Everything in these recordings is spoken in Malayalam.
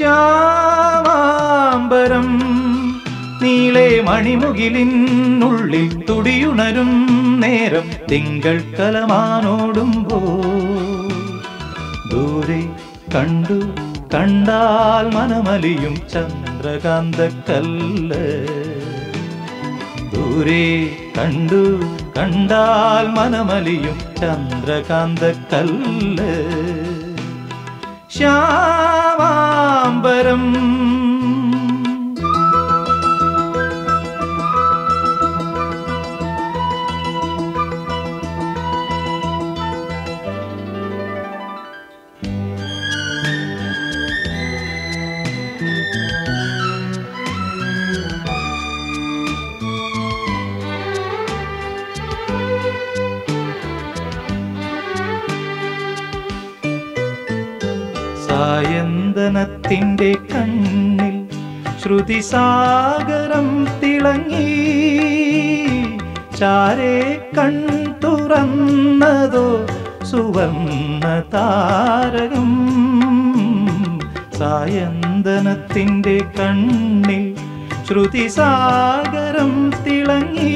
ശ്യാമാംബരം നീളെ മണിമുകിലിനുള്ളിൽ തുടിയുണരും നേരം തിങ്കൾ കലമാനോടുമ്പോ ദൂരെ കണ്ടു കണ്ടാൽ മനമലിയും ചന്ദ്രകാന്തക്കല്ല് ദൂരെ കണ്ടു കണ്ടാൽ മനമലിയും ചന്ദ്രകാന്തക്കല്ല് ശ്യാമാംബരം സായന്തനത്തിൻ്റെ കണ്ണിൽ ശ്രുതിസാഗരം തിളങ്ങി ചാരേ കൺ തുറന്നതോ സുവർണ്ണ താരകം സായന്തനത്തിൻ്റെ കണ്ണിൽ ശ്രുതിസാഗരം തിളങ്ങി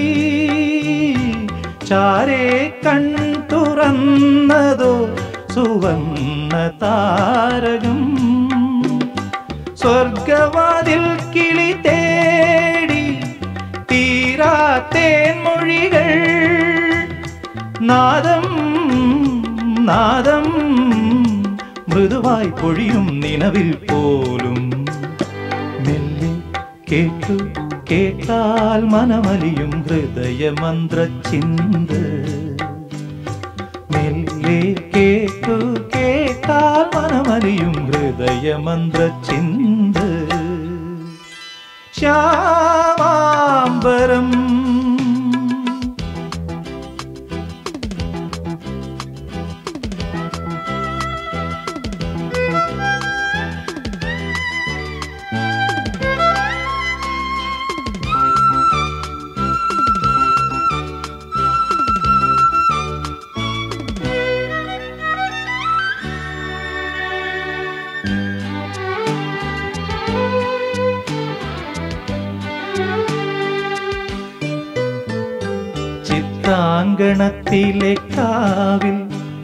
ചാരേ കൺ തുറന്നതോ സുവർണ്ണ താരകം സ്വർഗവാതിൽ കിളി തേടി തീരാത്തേൻ മൊഴികൾ നാദം നാദം മൃദുവായി പൊഴിയും നിലവിൽ പോലും മെല്ലെ കേട്ടു കേട്ടാൽ മനമലിയും ഹൃദയമന്ത്രചിന്ത് മെല്ലെ കേട്ടു കേട്ടാൽ മനമലിയും ഹൃദയമന്ത്രചിന്ത് ശ്യാമാംബരം ചിത്രാങ്കണത്തിലെ കാവിൽ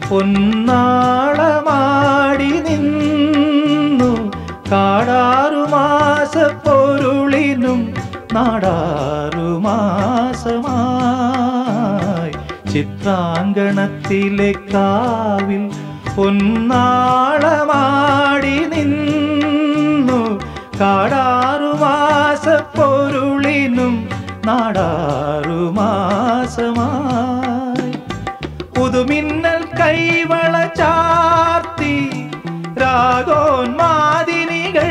പൊന്നാളമാടി നിന്നു കാടാറുമാസ പൊരുളിനും നാടാറുമാസമായി ചിത്രാങ്കണത്തിലെ കാവിൽ പൊന്നാളമാടി നിന്നു കാടാറുമാസ പൊരുളിനും നാടാറുമാസമായി പുതുമിന്നൽ കൈവള ചാർത്തി രാഗോന്മാദിനികൾ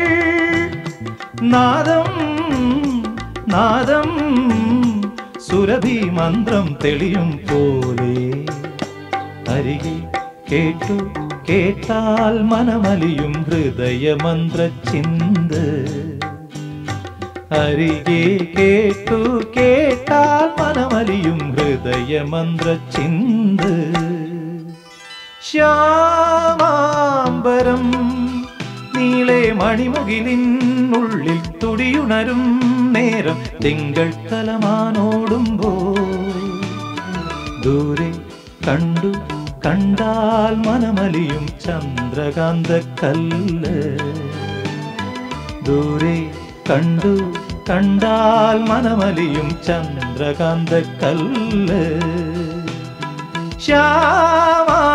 നാദം നാദം സുരഭി മന്ത്രം തെളിയും പോലെ അരികെ കേട്ടു കേട്ടാൽ മനമലിയും ഹൃദയമന്ത്രചിന്ത് അരികെ കേട്ടു കേട്ടാൽ മനമലിയും ഹൃദയമന്ത്രചിന്ത് ശ്യാമാംബരം നീളെ മണിമുകിലിനുള്ളിൽ തുടിയുണരും നേരം തിങ്കൾ കലമാനോടുമ്പോ ദൂരെ കണ്ടു കണ്ടാൽ മനമലിയും ചന്ദ്രകാന്തക്കല്ല് ദൂരെ കണ്ടു കണ്ടാൽ മനമലിയും ചന്ദ്രകാന്തക്കല്ല് ശ്യാമാ